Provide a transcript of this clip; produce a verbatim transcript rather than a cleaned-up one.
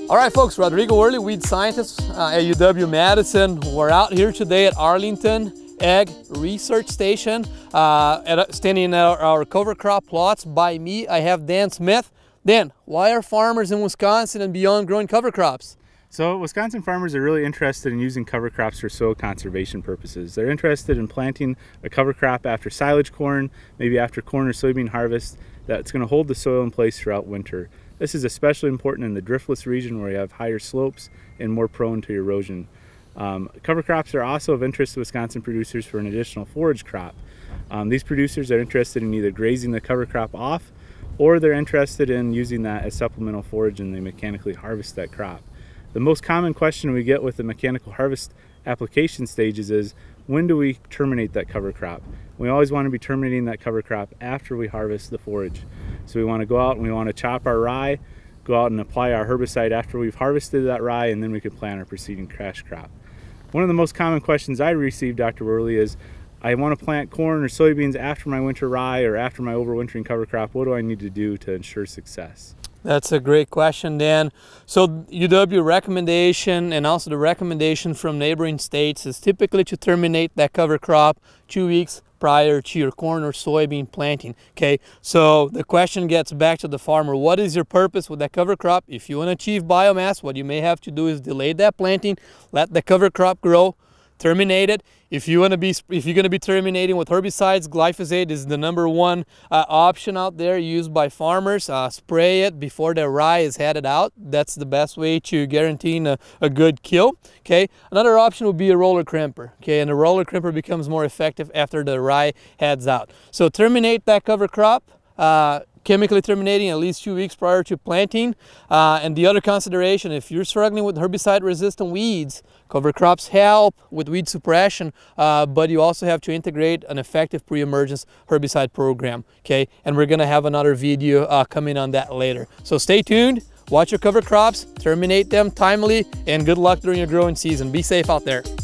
All right, folks, Rodrigo Werle, weed scientist uh, at U W-Madison. We're out here today at Arlington Ag Research Station, uh, at, standing in our, our cover crop plots. By me, I have Dan Smith. Dan, why are farmers in Wisconsin and beyond growing cover crops? So Wisconsin farmers are really interested in using cover crops for soil conservation purposes. They're interested in planting a cover crop after silage corn, maybe after corn or soybean harvest, that's going to hold the soil in place throughout winter. This is especially important in the driftless region where you have higher slopes and more prone to erosion. Um, cover crops are also of interest to Wisconsin producers for an additional forage crop. Um, these producers are interested in either grazing the cover crop off, or they're interested in using that as supplemental forage and they mechanically harvest that crop. The most common question we get with the mechanical harvest application stages is, when do we terminate that cover crop? We always want to be terminating that cover crop after we harvest the forage. So we want to go out and we want to chop our rye, go out and apply our herbicide after we've harvested that rye, and then we can plant our preceding cash crop. One of the most common questions I receive, Doctor Werle, is, I want to plant corn or soybeans after my winter rye or after my overwintering cover crop. What do I need to do to ensure success? That's a great question, Dan. So U W recommendation and also the recommendation from neighboring states is typically to terminate that cover crop two weeks prior to your corn or soybean planting. Okay, so the question gets back to the farmer. What is your purpose with that cover crop? If you want to achieve biomass, what you may have to do is delay that planting, let the cover crop grow, terminate it. If you want to be, if you're going to be terminating with herbicides, glyphosate is the number one uh, option out there used by farmers. Uh, spray it before the rye is headed out. That's the best way to guaranteeing a, a good kill. Okay. Another option would be a roller crimper. Okay, and the roller crimper becomes more effective after the rye heads out. So terminate that cover crop. Uh, chemically terminating at least two weeks prior to planting. Uh, and the other consideration, if you're struggling with herbicide-resistant weeds, cover crops help with weed suppression, uh, but you also have to integrate an effective pre-emergence herbicide program, okay? And we're gonna have another video uh, coming on that later. So stay tuned, watch your cover crops, terminate them timely, and good luck during your growing season. Be safe out there.